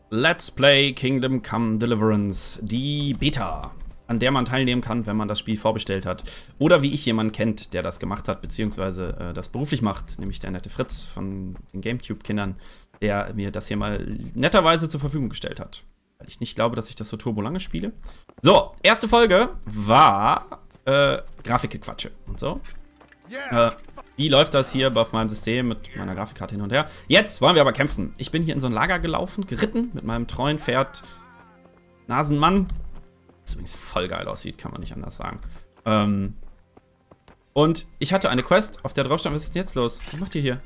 Let's Play Kingdom Come Deliverance, die Beta, an der man teilnehmen kann, wenn man das Spiel vorbestellt hat. Oder wie ich jemanden kennt, der das gemacht hat, beziehungsweise das beruflich macht, nämlich der nette Fritz von den GameTube-Kindern, der mir das hier mal netterweise zur Verfügung gestellt hat. Weil ich nicht glaube, dass ich das so turbo lange spiele. So, erste Folge war Grafikgequatsche und so. Wie läuft das hier auf meinem System mit meiner Grafikkarte hin und her? Jetzt wollen wir aber kämpfen. Ich bin hier in so ein Lager gelaufen, geritten mit meinem treuen Pferd Nasenmann. Das übrigens voll geil aussieht, kann man nicht anders sagen. Und ich hatte eine Quest, auf der drauf stand, was ist denn jetzt los? Was macht ihr hier?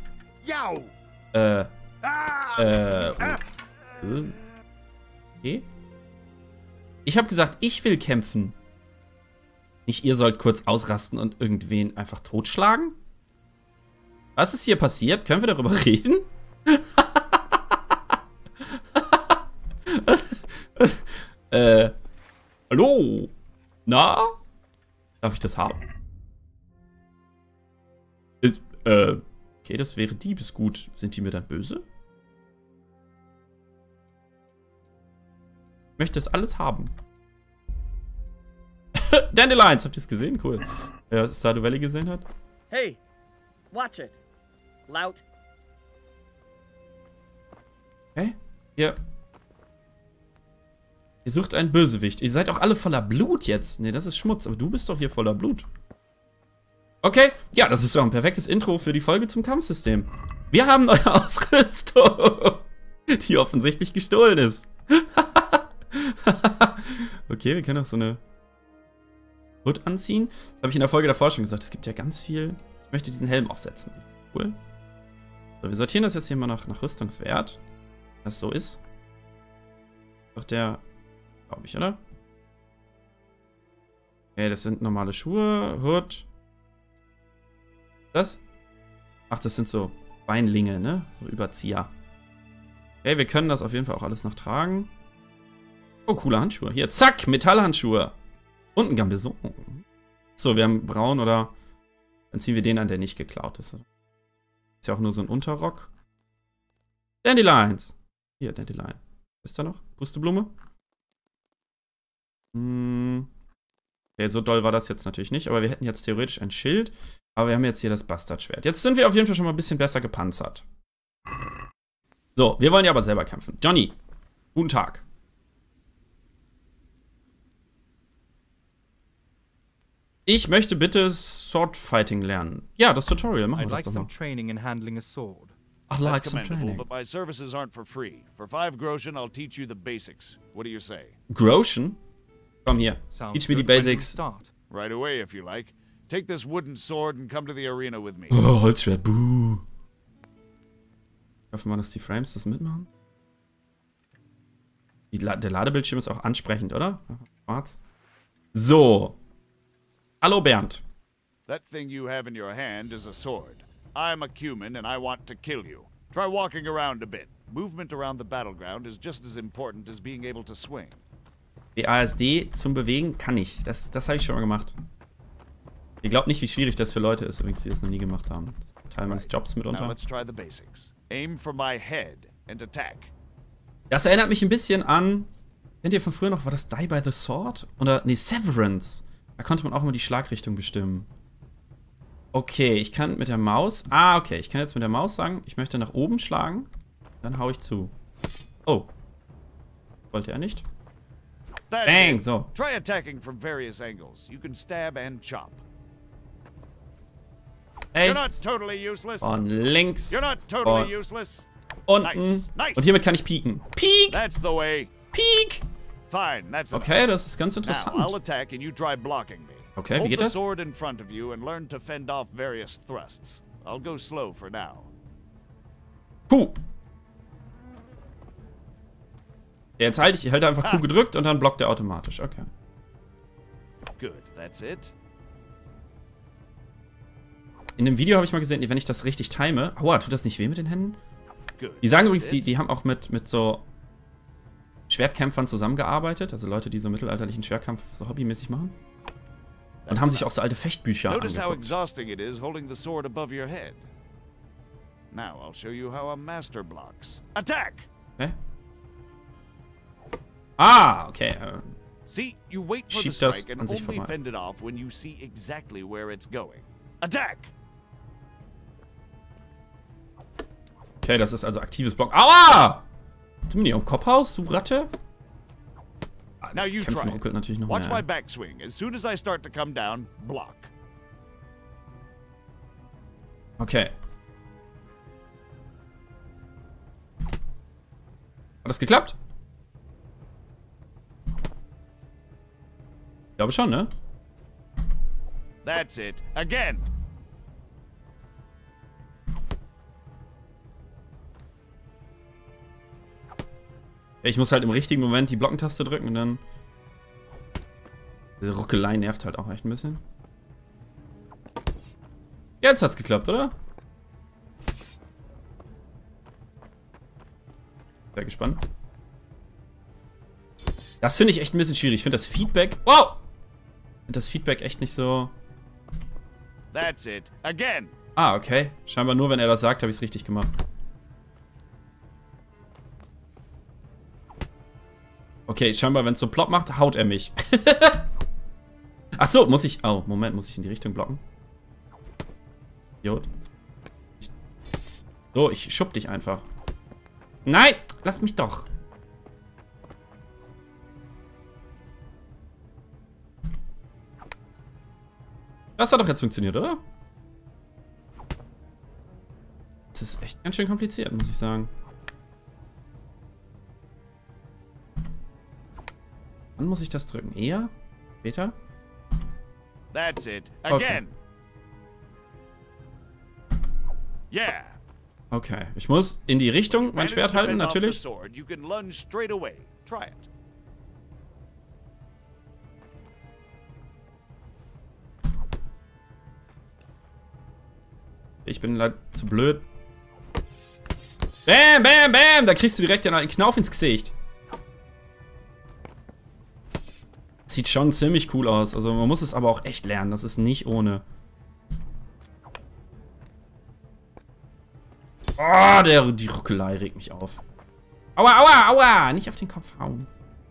Okay. Ich habe gesagt, ich will kämpfen. Nicht, ihr sollt kurz ausrasten und irgendwen einfach totschlagen? Was ist hier passiert? Können wir darüber reden? Hallo? Na? Darf ich das haben? Okay, das wäre Diebesgut. Sind die mir dann böse? Ich möchte das alles haben. Dandelions, habt ihr es gesehen? Cool. Wer Stardew Valley gesehen hat? Hey, watch it. Lout. Hey, ihr sucht einen Bösewicht. Ihr seid auch alle voller Blut jetzt. Nee, das ist Schmutz. Aber du bist doch hier voller Blut. Okay, ja, das ist doch ein perfektes Intro für die Folge zum Kampfsystem. Wir haben neue Ausrüstung, die offensichtlich gestohlen ist. Okay, wir können auch so eine Hood anziehen. Das habe ich in der Folge davor schon gesagt. Es gibt ja ganz viel. Ich möchte diesen Helm aufsetzen. Cool. So, wir sortieren das jetzt hier mal nach Rüstungswert. Wenn das so ist. Doch der, glaube ich, oder? Okay, das sind normale Schuhe. Hood. Das? Ach, das sind so Beinlinge, ne? So Überzieher. Okay, wir können das auf jeden Fall auch alles noch tragen. Oh, coole Handschuhe. Hier, zack, Metallhandschuhe. Und ein Gambison. So, wir haben braun oder... Dann ziehen wir den an, der nicht geklaut ist. Ist ja auch nur so ein Unterrock. Dandelions. Hier, Dandelion. Ist da noch? Pusteblume? Okay, so doll war das jetzt natürlich nicht. Aber wir hätten jetzt theoretisch ein Schild. Aber wir haben jetzt hier das Bastardschwert. Jetzt sind wir auf jeden Fall schon mal ein bisschen besser gepanzert. So, wir wollen ja aber selber kämpfen. Johnny, guten Tag. Ich möchte bitte Swordfighting lernen. Ja, das Tutorial, machen wir das doch mal. Ach, like some training. But my services aren't for free. For 5 Groschen, I'll teach you the basics. What do you say? Groschen? Komm hier, teach me the basics. Right away, if you like. Take this wooden sword and come to the arena with me. Oh, Holzschwert, buh. Ich hoffe mal, dass die Frames das mitmachen. Der Ladebildschirm ist auch ansprechend, oder? Schwarz. So. Hallo Bernd. That thing you have in your hand is a sword. I'm a Cuman and I want to kill you. Try walking around a bit. Movement around the battleground is just as important as being able to swing. WASD zum Bewegen kann ich. Das habe ich schon mal gemacht. Ihr glaubt nicht, wie schwierig das für Leute ist, übrigens, die das noch nie gemacht haben. Das ist Teil meines Jobs mitunter. Now let's try the basics. Aim for my head and attack. Das erinnert mich ein bisschen an... Kennt ihr von früher noch, war das Die by the Sword? Oder, nee, Severance. Da konnte man auch immer die Schlagrichtung bestimmen. Okay, ich kann mit der Maus... Ah, okay, ich kann jetzt mit der Maus sagen, ich möchte nach oben schlagen. Dann hau ich zu. Oh. Wollte er nicht? Bang, so. Try attacking from various angles. You can stab and chop. You're not totally useless. Von links. You're not totally useless. Unten. Nice. Und hiermit kann ich pieken. Peek! That's the way. Peek! Fine, that's enough. Okay, das ist ganz Now interessant. I'll attack and you try blocking me. Okay, wie Hold geht the das? sword in front of you and learn to fend off various thrusts. I'll go slow for now. Q. Jetzt halte einfach Q gedrückt und dann blockt er automatisch. Okay. Good, that's it. In dem Video habe ich mal gesehen, wenn ich das richtig time. Aua, tut das nicht weh mit den Händen? Good. Die sagen übrigens, die haben auch mit so Schwertkämpfern zusammengearbeitet. Also Leute, die so mittelalterlichen Schwertkampf so hobbymäßig machen. Und haben sich auch so alte Fechtbücher Notice how angeguckt. exhausting it is holding the sword above your head. Now I'll show you how a master blocks. Attack! Okay. Ah, okay. See, you wait for the Schiebt das strike and an sich only vorbei. fend it off when you see exactly where it's going. Attack! Okay, das ist also aktives Block. Aua! Du mir nicht am Kopf haust, du Ratte? Ah, Now das you Kämpfen try. ruckelt natürlich noch Watch my mehr. backswing. As soon as I start to come down, block. Okay. Hat das geklappt? Ich glaube schon, ne? That's it. Again! Ich muss halt im richtigen Moment die Blockentaste drücken und dann... Diese Ruckelei nervt halt auch echt ein bisschen. Jetzt hat's geklappt, oder? Sehr gespannt. Das finde ich echt ein bisschen schwierig. Ich finde das Feedback... Wow! Ich finde das Feedback echt nicht so... That's it. Again! Ah, okay. Scheinbar nur, wenn er das sagt, habe ich es richtig gemacht. Okay, scheinbar, wenn es so plopp macht, haut er mich. Ach so, muss ich... Oh, Moment, muss ich in die Richtung blocken? Idiot. So, ich schub dich einfach. Nein! Lass mich doch. Das hat doch jetzt funktioniert, oder? Das ist echt ganz schön kompliziert, muss ich sagen. Wann muss ich das drücken? Eher? Später? That's it. Okay. Again! Yeah! Okay, ich muss in die Richtung mein Schwert halten, natürlich. Sword, you can lunge straight away. Try it. Ich bin leider zu blöd. Bam, bam, bam! Da kriegst du direkt einen Knauf ins Gesicht. Sieht schon ziemlich cool aus. Also man muss es aber auch echt lernen. Das ist nicht ohne. Oh, die Ruckelei regt mich auf. Aua, aua, aua! Nicht auf den Kopf hauen.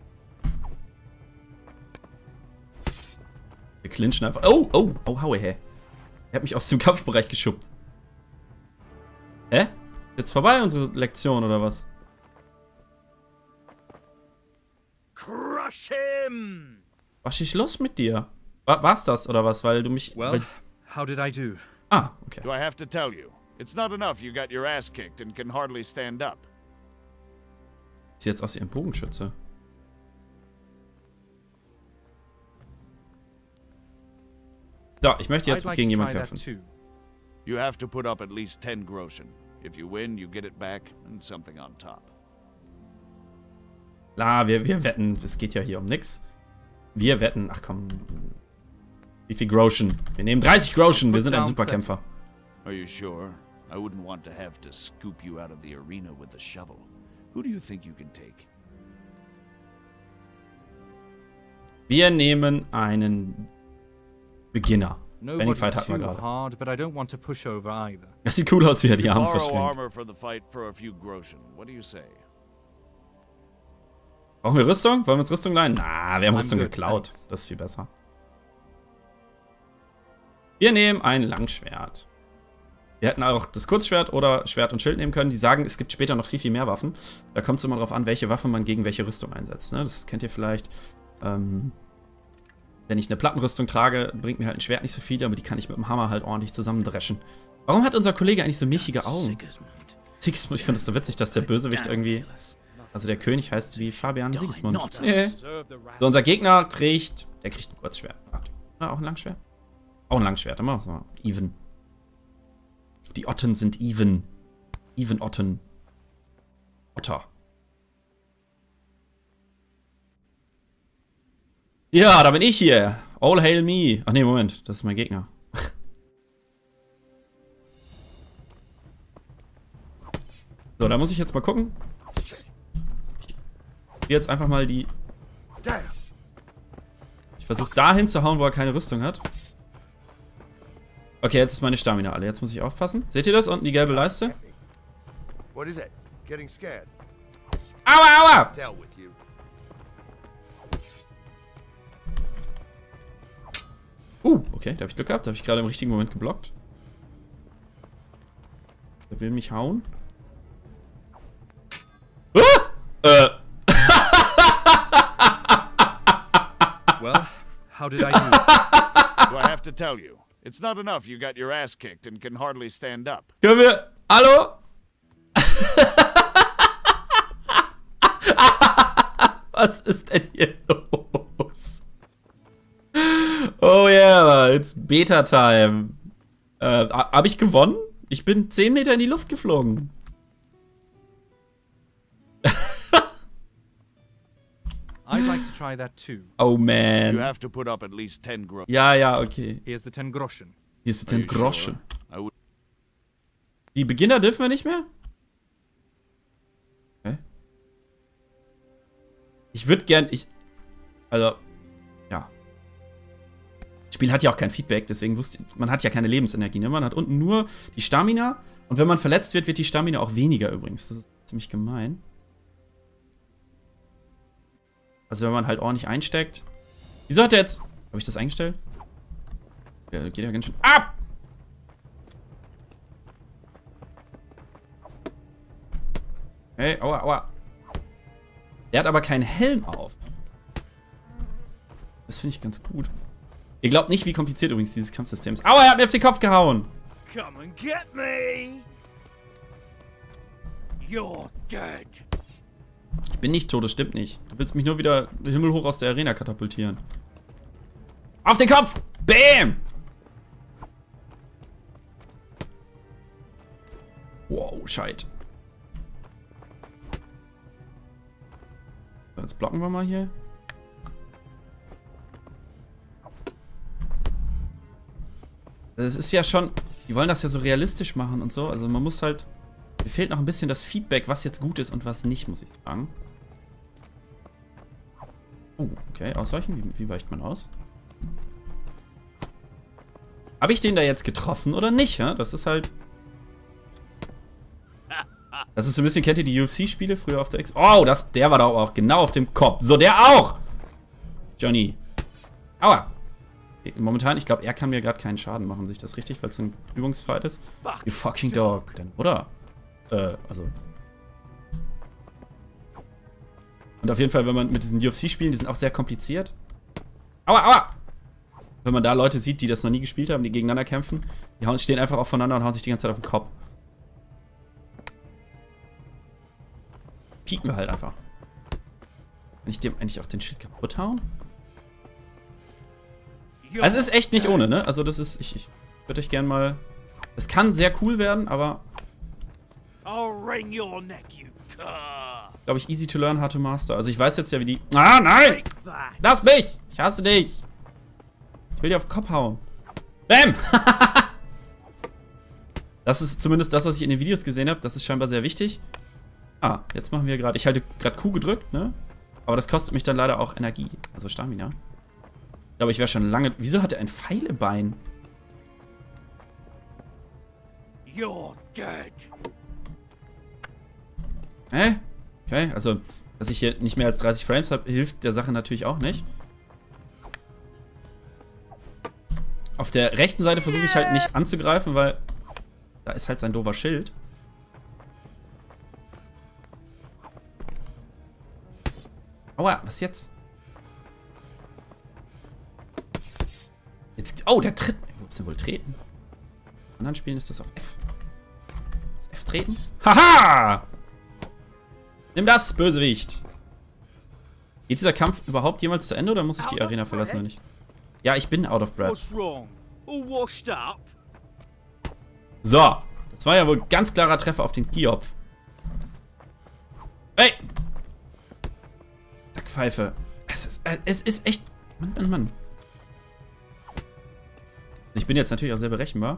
Wir clinchen einfach. Oh, oh, oh, haue, hä? Er hat mich aus dem Kampfbereich geschubbt. Hä? Jetzt vorbei unsere Lektion, oder was? Crush him! Was ist los mit dir? War's das, oder was? Weil du mich... Well, how did I do? Ah, okay. Do I have to tell you? It's not enough you got your ass kicked and can hardly stand up. Sieht jetzt aus wie ein Bogenschütze. So, ich möchte jetzt I'd like gegen to jemanden try that kämpfen. too. You have to put up at least 10 groschen. If you win, you get it back and something on top. Klar, wir wetten. Es geht ja hier um nix. Wir wetten. Ach komm. Wie viel Groschen? Wir nehmen 30 Groschen. Wir sind ein Superkämpfer. Are you sure? I wouldn't want to have to scoop you out of the arena with a shovel. Who do you think you can take? Wir nehmen einen Beginner. No Benny Fight hatten wir too gerade. hard, but I don't want to push over either. Das sieht cool aus, wie er die Arme Borrow verschlingt. armor for the fight for a few groschen. What do you say? Brauchen wir Rüstung? Wollen wir uns Rüstung leihen? Na, wir haben I'm Rüstung good, geklaut. thanks. Das ist viel besser. Wir nehmen ein Langschwert. Wir hätten auch das Kurzschwert oder Schwert und Schild nehmen können. Die sagen, es gibt später noch viel, viel mehr Waffen. Da kommt es immer darauf an, welche Waffe man gegen welche Rüstung einsetzt. Ne? Das kennt ihr vielleicht. Wenn ich eine Plattenrüstung trage, bringt mir halt ein Schwert nicht so viel, aber die kann ich mit dem Hammer halt ordentlich zusammendreschen. Warum hat unser Kollege eigentlich so milchige Augen? Sigismund, ich finde es so witzig, dass der Bösewicht irgendwie... Also der König heißt wie Fabian Sigismund. Nee. So, unser Gegner kriegt... Der kriegt ein Kurzschwert. Oder auch ein Langschwert? Auch ein Langschwert, dann machen wir mal. Even. Die Otten sind even. Even Otten. Otter. Ja, da bin ich hier. All hail me. Ach nee, Moment. Das ist mein Gegner. So, da muss ich jetzt mal gucken. Ich jetzt einfach mal die... Ich versuche da hinzuhauen, wo er keine Rüstung hat. Okay, jetzt ist meine Stamina alle. Jetzt muss ich aufpassen. Seht ihr das? Unten die gelbe Leiste? What is it? Getting scared? Aua, aua! Tell with you. Okay, da habe ich Glück gehabt. Da habe ich gerade im richtigen Moment geblockt. Der will mich hauen. Well, how did I do? Do I have to tell you? It's not enough you got your ass kicked and can hardly stand up. Können wir... Hallo? Was ist denn hier los? Oh yeah, it's Beta-Time. Hab ich gewonnen? Ich bin 10 Meter in die Luft geflogen. I'd like to try that too. Oh You man. have to put up at least 10 groschen. Ja, okay. Here's the 10 groschen. Hier ist Are ein you Groschen. sure? I would. Die Beginner dürfen wir nicht mehr? Okay. Ich würde gern... Also... Ja. Das Spiel hat ja auch kein Feedback, deswegen wusste ich... Man hat ja keine Lebensenergie, ne? Man hat unten nur die Stamina. Und wenn man verletzt wird, wird die Stamina auch weniger übrigens. Das ist ziemlich gemein. Also wenn man halt ordentlich einsteckt. Wieso hat der jetzt... Habe ich das eingestellt? Ja, geht ja ganz schön ab! Hey, aua, aua. Der hat aber keinen Helm auf. Das finde ich ganz gut. Ihr glaubt nicht, wie kompliziert übrigens dieses Kampfsystem ist. Aua, er hat mir auf den Kopf gehauen! Come and get me! You're dead. Ich bin nicht tot, das stimmt nicht. Du willst mich nur wieder himmelhoch aus der Arena katapultieren. Auf den Kopf! Bam! Wow, Scheit. Jetzt blocken wir mal hier. Das ist ja schon... Die wollen das ja so realistisch machen und so. Also man muss halt... Mir fehlt noch ein bisschen das Feedback, was jetzt gut ist und was nicht, muss ich sagen. Oh, okay. Ausweichen? Wie weicht man aus? Habe ich den da jetzt getroffen oder nicht? Ja? Das ist halt... Das ist so ein bisschen, kennt ihr die UFC-Spiele früher auf der X? Oh, der war da auch genau auf dem Kopf. So, der auch! Johnny. Aua! Momentan, ich glaube, er kann mir gerade keinen Schaden machen. Sehe ich das richtig, weil es ein Übungsfight ist? You fucking dog. Dein Bruder. Also. Und auf jeden Fall, wenn man mit diesen UFC-Spielen, die sind auch sehr kompliziert. Aua, aua! Wenn man da Leute sieht, die das noch nie gespielt haben, die gegeneinander kämpfen, die stehen einfach aufeinander und hauen sich die ganze Zeit auf den Kopf. Pieken wir halt einfach. Kann ich dem eigentlich auch den Schild kaputt hauen? Also es ist echt nicht ohne, ne? Also das ist, ich würde euch gern mal... Es kann sehr cool werden, aber... I'll wring your neck, you cur. Glaube ich, easy to learn, hard to master. Also ich weiß jetzt ja, wie die... Ah, nein! Take that. Lass mich! Ich hasse dich! Ich will dir auf den Kopf hauen. Bam! Das ist zumindest das, was ich in den Videos gesehen habe. Das ist scheinbar sehr wichtig. Ah, jetzt machen wir gerade... Ich halte gerade Q gedrückt, ne? Aber das kostet mich dann leider auch Energie. Also Stamina. Ich glaube, ich wäre schon lange... Wieso hat er ein Pfeilebein? You're dead. Hä? Okay, also, dass ich hier nicht mehr als 30 Frames habe, hilft der Sache natürlich auch nicht. Auf der rechten Seite versuche ich halt nicht anzugreifen, weil da ist halt sein doofer Schild. Aua, was jetzt? Jetzt, oh, der tritt. Wo ist denn wohl treten? In anderen Spielen ist das auf F. Ist F treten? Haha! Nimm das, Bösewicht! Geht dieser Kampf überhaupt jemals zu Ende oder muss ich die Arena verlassen oder nicht? Ja, ich bin out of breath. What's wrong? All washed up? So, das war ja wohl ganz klarer Treffer auf den Kiopf. Ey! Zack, Pfeife. Es ist echt... Mann. Ich bin jetzt natürlich auch sehr berechenbar.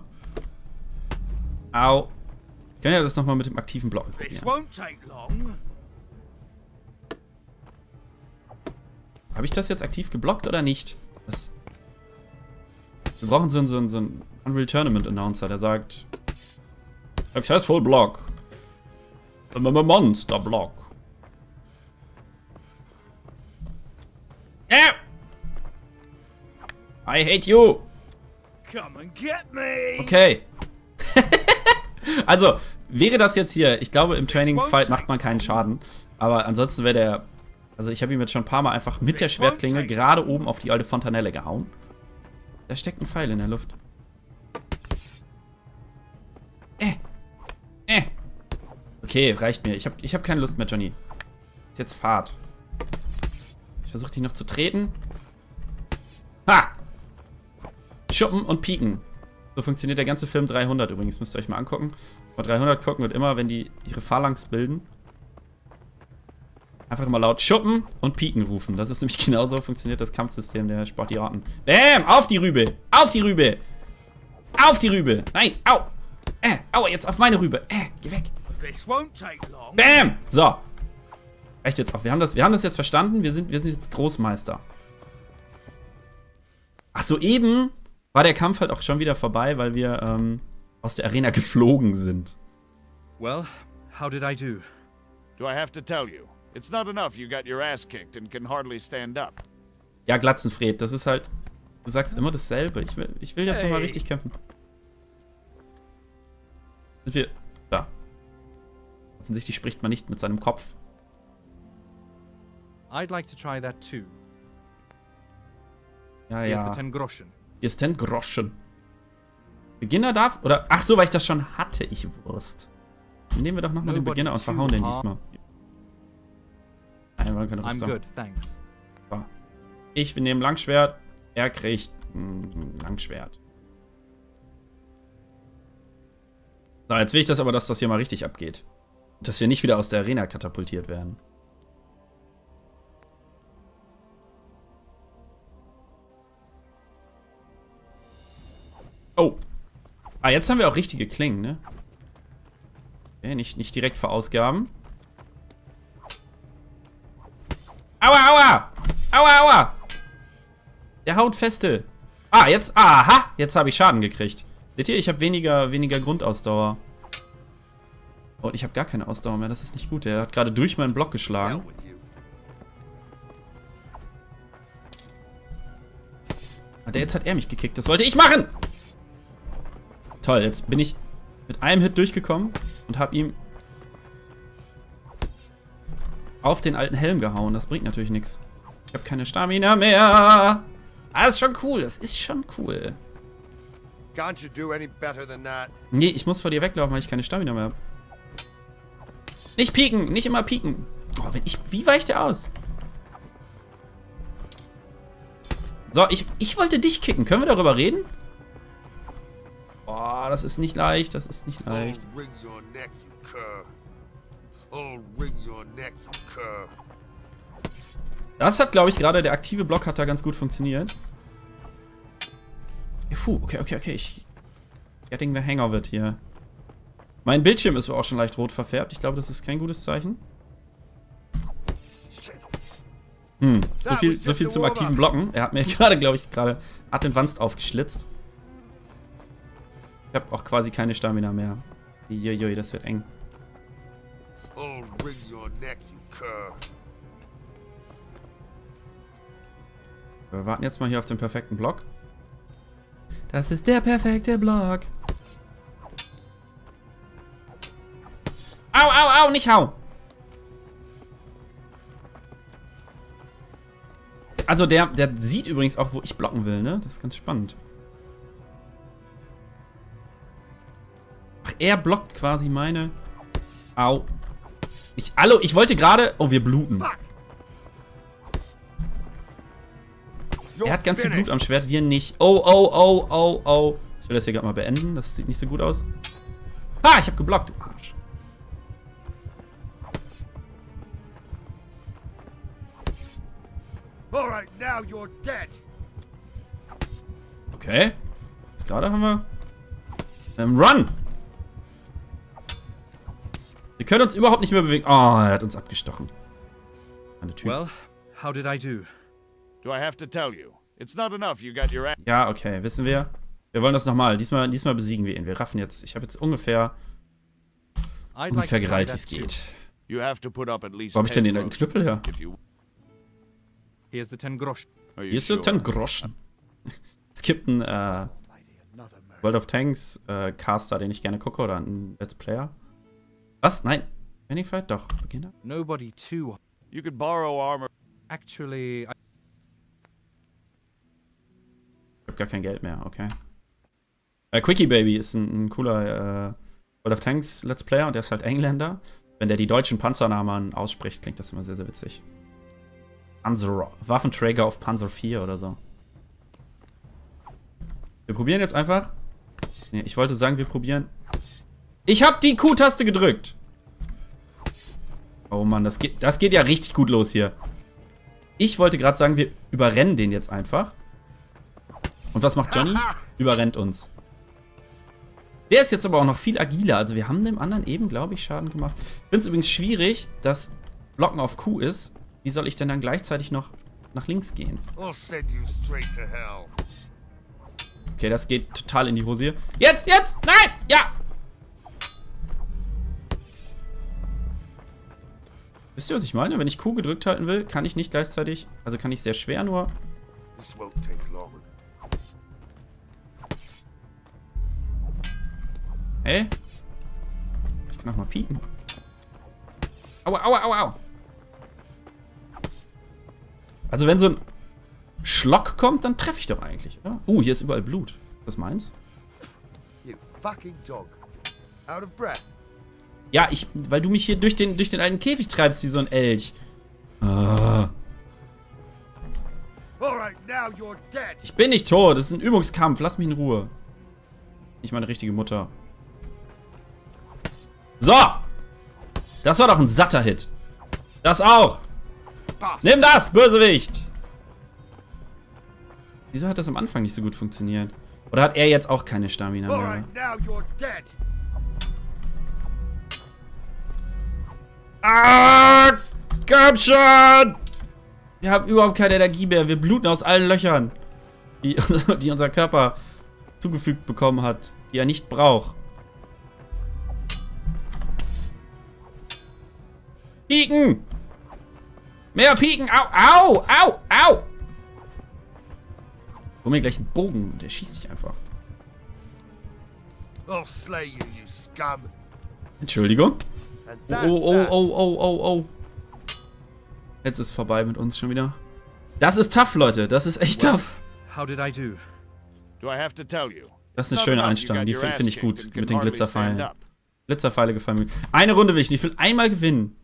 Au. Ich kann ja das nochmal mit dem aktiven Blocken This probieren. won't take long. Habe ich das jetzt aktiv geblockt oder nicht? Wir brauchen so einen Unreal Tournament Announcer, der sagt: Successful Block. Monster Block. I hate you. Come and get me! Okay. Also, wäre das jetzt hier, ich glaube, im Training-Fight macht man keinen Schaden. Aber ansonsten wäre der, also ich habe ihm jetzt schon ein paar Mal einfach mit der Schwertklinge gerade oben auf die alte Fontanelle gehauen. Da steckt ein Pfeil in der Luft. Okay, reicht mir. Ich hab keine Lust mehr, Johnny. Ist jetzt Fahrt. Ich versuche dich noch zu treten. Ha! Schuppen und pieken. So funktioniert der ganze Film 300 übrigens. Müsst ihr euch mal angucken. Mal 300 gucken und immer, wenn die ihre Phalanx bilden, einfach immer laut Schuppen und pieken rufen. Das ist nämlich genauso funktioniert das Kampfsystem der Sportpiraten. Bäm! Auf die Rübe! Auf die Rübe! Auf die Rübe! Nein! Au! Aua, jetzt auf meine Rübe! Geh weg! This won't take long. Bäm! So. Echt jetzt auch. Wir haben das jetzt verstanden. Wir sind jetzt Großmeister. Ach so, eben war der Kampf halt auch schon wieder vorbei, weil wir aus der Arena geflogen sind. Well, how did I do? Do I have to tell you? It's not enough you got your ass kicked and can hardly stand up. Ja, Glatzenfred, das ist halt... Du sagst immer dasselbe. Ich will jetzt nochmal richtig kämpfen. Sind wir... Da. Offensichtlich spricht man nicht mit seinem Kopf. I'd like to try that too. Ja, Here's the ja. 10 Groschen. Hier ist 10 Groschen. Beginner darf... Oder... Ach so, weil ich das schon hatte, ich Wurst. Dann nehmen wir doch nochmal den Beginner und verhauen den diesmal. Einmal keine I'm Rüstung. good, thanks. So. Wir nehmen Langschwert. Er kriegt ein Langschwert. So, jetzt will ich das aber, dass das hier mal richtig abgeht. Dass wir nicht wieder aus der Arena katapultiert werden. Oh. Ah, jetzt haben wir auch richtige Klingen, ne? Okay, nicht direkt verausgaben. Aua, aua! Aua, aua! Der haut feste. Ah, jetzt... Aha! Jetzt habe ich Schaden gekriegt. Seht ihr, ich habe weniger Grundausdauer. Und ich habe gar keine Ausdauer mehr. Das ist nicht gut. Der hat gerade durch meinen Block geschlagen. Und jetzt hat er mich gekickt. Das wollte ich machen! Toll, jetzt bin ich mit einem Hit durchgekommen und habe ihm auf den alten Helm gehauen. Das bringt natürlich nichts. Ich habe keine Stamina mehr. Das ist schon cool. Das ist schon cool. Can't you do any better than that? Nee, ich muss vor dir weglaufen, weil ich keine Stamina mehr habe. Nicht pieken. Nicht immer pieken. Oh, wie weicht der aus? So, ich wollte dich kicken. Können wir darüber reden? Oh, das ist nicht leicht. Das ist nicht leicht. Oh, wring your neck, you cur. Oh, wring your neck, you cur. Das hat, glaube ich, gerade der aktive Block hat da ganz gut funktioniert. Puh, okay. Getting the hang of it hier. Mein Bildschirm ist auch schon leicht rot verfärbt. Ich glaube, das ist kein gutes Zeichen. So viel zum aktiven Blocken. Er hat mir gerade, glaube ich, hat den Wanst aufgeschlitzt. Ich habe auch quasi keine Stamina mehr. Uiuiui, das wird eng. Oh, wring your neck, you cur. Wir warten jetzt mal hier auf den perfekten Block. Das ist der perfekte Block. Au, au, au, nicht hau. Also der sieht übrigens auch, wo ich blocken will, ne? Das ist ganz spannend. Ach, er blockt quasi meine... Au. Ich wollte gerade... Oh, wir bluten. Er hat ganz viel Blut am Schwert, wir nicht. Oh. Ich will das hier gerade mal beenden. Das sieht nicht so gut aus. Ha, ich habe geblockt. Arsch. Alright, now you're dead. Okay. Jetzt gerade haben wir... Run! Wir können uns überhaupt nicht mehr bewegen. Oh, er hat uns abgestochen. Eine Tür. Well, how did I do? Do I have to tell you? It's not enough you got your ass... Ja, okay, wissen wir. Wir wollen das nochmal. Diesmal besiegen wir ihn. Wir raffen jetzt. Ich habe jetzt ungefähr gereiht, wie es geht. You have to put up at least Wo habe ich denn 10 den alten Knüppel her? if you... Here's the 10 Groschen. Are you Hier ist der sure? 10 Groschen. Es gibt ein World of Tanks Caster, den ich gerne gucke, oder ein Let's Player. Was? Nein. Ending Fight? Doch. Beginner? Nobody too. You could borrow armor. Actually, Ich hab gar kein Geld mehr, okay. Quickie Baby ist ein cooler World of Tanks Let's Player und der ist halt Engländer. Wenn der die deutschen Panzernamen ausspricht, klingt das immer sehr, sehr witzig. Panzer, Waffenträger auf Panzer 4 oder so. Wir probieren jetzt einfach. Nee, ich wollte sagen, wir probieren. Ich hab die Q-Taste gedrückt. Oh Mann, das geht ja richtig gut los hier. Ich wollte gerade sagen, wir überrennen den jetzt einfach. Und was macht Johnny? Überrennt uns. Der ist jetzt aber auch noch viel agiler. Also wir haben dem anderen eben, glaube ich, Schaden gemacht. Ich finde es übrigens schwierig, dass Blocken auf Q ist. Wie soll ich denn dann gleichzeitig noch nach links gehen? I'll send you straight to hell. Okay, das geht total in die Hose hier. Jetzt! Nein! Ja! Wisst ihr, was ich meine? Wenn ich Q gedrückt halten will, kann ich nicht gleichzeitig... Also kann ich sehr schwer nur... This won't take long. Hey? Ich kann auch mal pieken. Aua, aua, aua, aua. Also wenn so ein Schlock kommt, dann treffe ich doch eigentlich, oder? Hier ist überall Blut. Was meins? You fucking dog. Out of breath. Ja, weil du mich hier durch den alten Käfig treibst, wie so ein Elch. Ah. Alright, now you're dead. Ich bin nicht tot, das ist ein Übungskampf. Lass mich in Ruhe. Nicht meine richtige Mutter. So! Das war doch ein satter Hit. Das auch! Nimm das, Bösewicht! Wieso hat das am Anfang nicht so gut funktioniert? Oder hat er jetzt auch keine Stamina mehr? Alright, now you're dead. Ah! Komm schon! Wir haben überhaupt keine Energie mehr. Wir bluten aus allen Löchern, die unser Körper zugefügt bekommen hat, die er nicht braucht. Pieken! Mehr Pieken! Au, au, au, au! Hol mir gleich einen Bogen. Der schießt dich einfach. I'll slay you, you scum. Entschuldigung. And Oh, that's oh, that. oh, oh, oh, oh. Jetzt ist vorbei mit uns schon wieder. Das ist tough, Leute. Das ist echt tough. how did I do? Do I have to tell you? Das ist eine Not schöne enough, you Einstellung. got Die your finde ass ich kicked gut. and Mit can den hardly stand Glitzerpfeilen. up. Glitzerpfeile gefallen mir. Eine Runde will ich nicht. Ich will einmal gewinnen.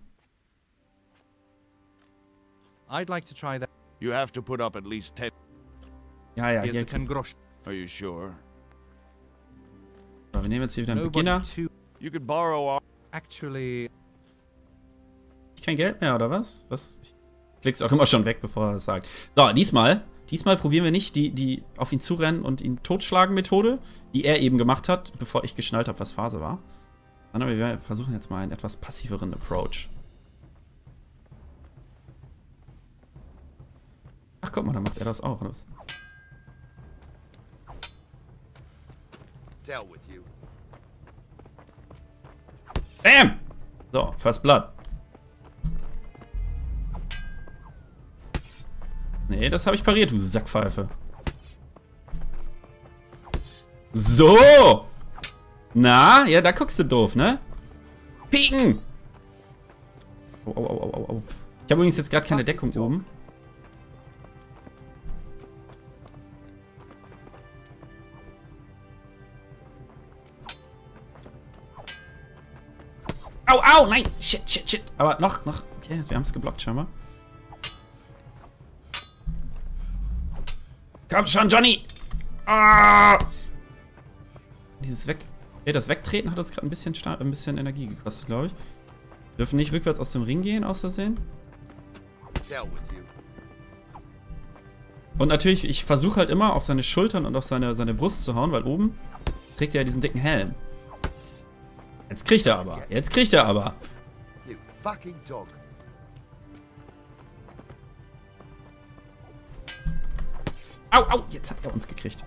I'd like to try that. You have to put up at least 10. Ja, ja, Here's hier. the 10 grosch. Are you sure? So, wir nehmen jetzt hier wieder einen Nobody Beginner. too. You could borrow Actually, Kein Geld mehr, oder was? Ich klick's auch immer schon weg, bevor er das sagt. So, diesmal probieren wir nicht die auf ihn zurennen und ihn totschlagen Methode, die er eben gemacht hat, bevor ich geschnallt habe, was Phase war. Sondern wir versuchen jetzt mal einen etwas passiveren Approach. Ach, guck mal, dann macht er das auch, oder was? deal with you. Bam! So, First Blood. Nee, das habe ich pariert, du Sackpfeife. So! Na, ja, da guckst du doof, ne? Pieken! Oh, oh, oh, oh, oh. Ich habe übrigens jetzt gerade keine Deckung oben. Au, au, nein! Shit, shit, shit. Aber noch. Okay, wir haben es geblockt scheinbar. Komm schon, Johnny! Ah! Das Wegtreten hat uns gerade ein bisschen Energie gekostet, glaube ich. Wir dürfen nicht rückwärts aus dem Ring gehen, aus Versehen. Deal with you. Und natürlich, ich versuche halt immer auf seine Schultern und auf seine Brust zu hauen, weil oben trägt er ja diesen dicken Helm. Jetzt kriegt er aber. You fucking dog. Au, au, jetzt hat er uns gekriegt.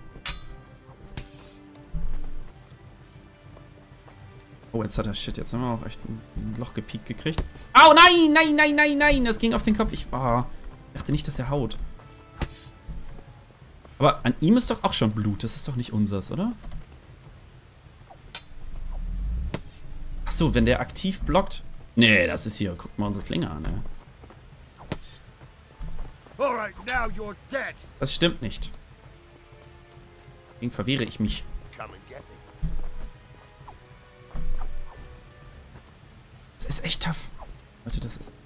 Oh, jetzt hat er, shit, jetzt haben wir auch echt ein Loch gepiekt gekriegt. Au, nein, nein, nein, nein, nein, das ging auf den Kopf. Ich dachte nicht, dass er haut. Aber an ihm ist doch auch schon Blut, das ist doch nicht unseres, oder? Achso, wenn der aktiv blockt. Nee, das ist hier. Guckt mal unsere Klinge an, ne? Alright, now you're dead. Das stimmt nicht. Deswegen verwehre ich mich. Come and get me. Das ist echt tough. Leute, das ist...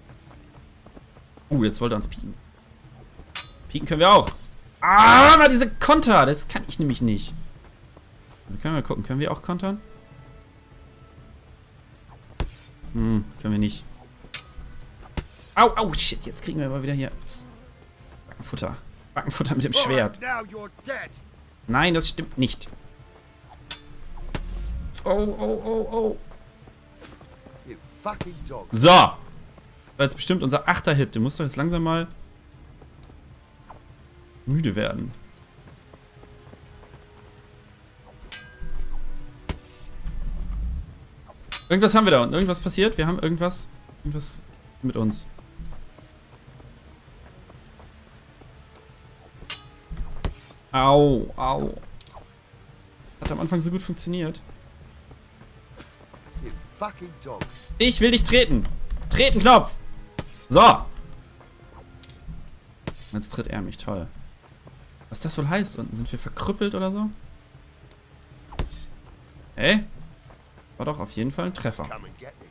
Jetzt wollte er uns pieken. Pieken können wir auch. Ah, mal diese Konter. Das kann ich nämlich nicht. Wir können mal gucken. Können wir auch kontern? Können wir nicht. Au, shit. Jetzt kriegen wir aber wieder hier Backenfutter. Backenfutter mit dem Schwert. Alright, now you're dead. Nein, das stimmt nicht. Oh. You fucking dog. So. Das war jetzt bestimmt unser 8. Hit. Der muss doch jetzt langsam mal müde werden. Irgendwas haben wir da unten. Irgendwas passiert. Wir haben irgendwas mit uns. Au. Hat am Anfang so gut funktioniert. You fucking dog. Ich will dich treten. Treten, Knopf. So. Jetzt tritt er mich. Toll. Was das wohl heißt unten? Sind wir verkrüppelt oder so? Hey? War doch auf jeden Fall ein Treffer. Come and get me.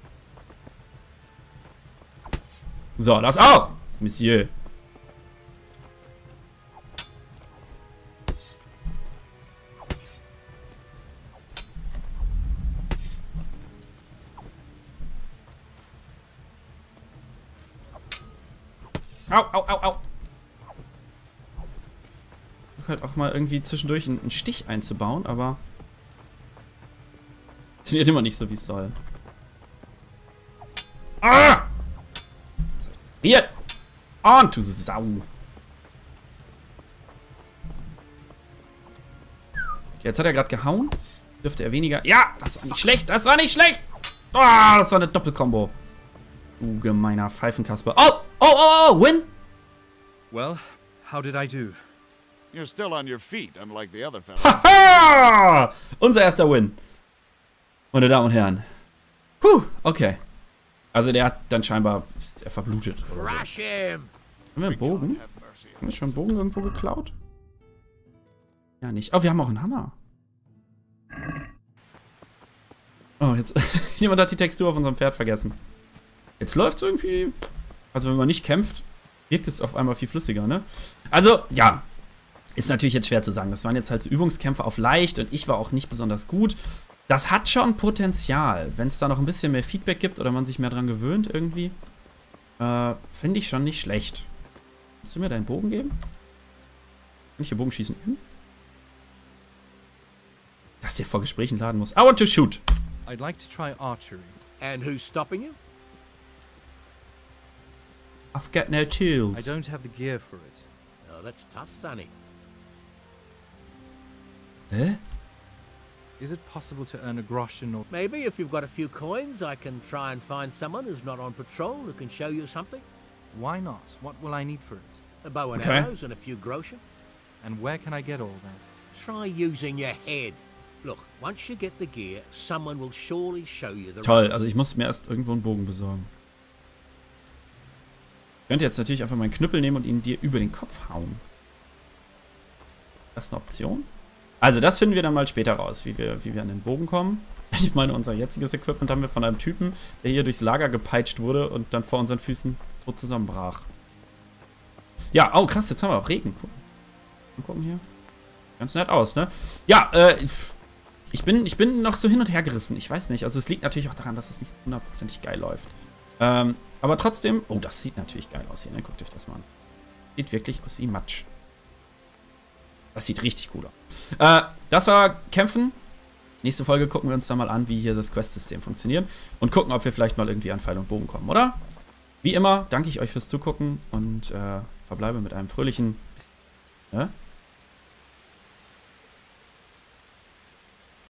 So, das auch, Monsieur. Au. Ich halt auch mal irgendwie zwischendurch einen Stich einzubauen, aber funktioniert immer nicht so, wie es soll. Ah! Hier! Und du Sau! Okay, jetzt hat er gerade gehauen. Dürfte er weniger... Ja! Das war nicht schlecht! Das war nicht schlecht! Oh, das war eine Doppelkombo. Du gemeiner Pfeifenkasper. Oh! Win! Well, how did I do? You're still on your feet, unlike the other fella. Haha! Unser erster Win. Meine Damen und Herren. Puh, okay. Also der hat dann scheinbar... Er verblutet. Oder so. Crush him. Haben wir einen Bogen? Have mercy on Haben wir schon einen Bogen irgendwo geklaut? Ja, nicht. Oh, wir haben auch einen Hammer. Oh, jetzt... Jemand hat die Textur auf unserem Pferd vergessen. Jetzt läuft es irgendwie... Also wenn man nicht kämpft, wirkt es auf einmal viel flüssiger, ne? Also, ja. Ist natürlich jetzt schwer zu sagen. Das waren jetzt halt so Übungskämpfe auf leicht und ich war auch nicht besonders gut. Das hat schon Potenzial. Wenn es da noch ein bisschen mehr Feedback gibt oder man sich mehr dran gewöhnt irgendwie, finde ich schon nicht schlecht. Kannst du mir deinen Bogen geben? Kann ich hier Bogenschießen üben? Dass der vor Gesprächen laden muss. I want to shoot. I'd like to try archery. And who's stopping you? I've got no I tools. don't have the gear for it. Oh, that's tough, Sonny. Hä? Is it possible to earn a groschen or... Maybe if you've got a few coins, I can try and find someone who's not on patrol who can show you something. Why not? What will I need for it? A bow and Okay. arrows and a few groschen. And where can I get all that? Try using your head. Look, once you get the gear, someone will surely show you the Toll, ropes. also ich muss mir erst irgendwo einen Bogen besorgen. Ich könnte jetzt natürlich einfach meinen Knüppel nehmen und ihn dir über den Kopf hauen. Das ist eine Option. Also das finden wir dann mal später raus, wie wir an den Bogen kommen. Ich meine, unser jetziges Equipment haben wir von einem Typen, der hier durchs Lager gepeitscht wurde und dann vor unseren Füßen tot zusammenbrach. Ja, oh krass, jetzt haben wir auch Regen. Mal gucken hier. Ganz nett aus, ne? Ja, ich bin noch so hin und her gerissen. Ich weiß nicht. Also es liegt natürlich auch daran, dass es nicht hundertprozentig geil läuft. Aber trotzdem... Oh, das sieht natürlich geil aus hier, ne? Guckt euch das mal an. Sieht wirklich aus wie Matsch. Das sieht richtig cool aus. Das war Kämpfen. Nächste Folge gucken wir uns dann mal an, wie hier das Quest-System funktioniert. Und gucken, ob wir vielleicht mal irgendwie an Pfeil und Bogen kommen, oder? Wie immer, danke ich euch fürs Zugucken und verbleibe mit einem fröhlichen...